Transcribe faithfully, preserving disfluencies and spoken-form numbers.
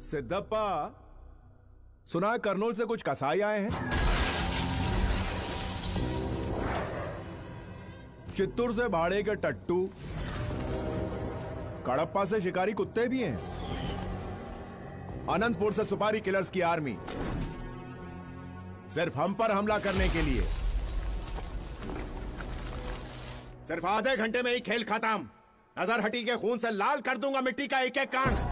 सिद्धप्पा, सुना है करनूल से कुछ कसाई आए हैं। चित्तूर से भाड़े के टट्टू, कड़प्पा से शिकारी कुत्ते भी हैं, अनंतपुर से सुपारी किलर्स की आर्मी, सिर्फ हम पर हमला करने के लिए। सिर्फ आधे घंटे में ही खेल खत्म। नजर हटी के खून से लाल कर दूंगा मिट्टी का एक एक कान।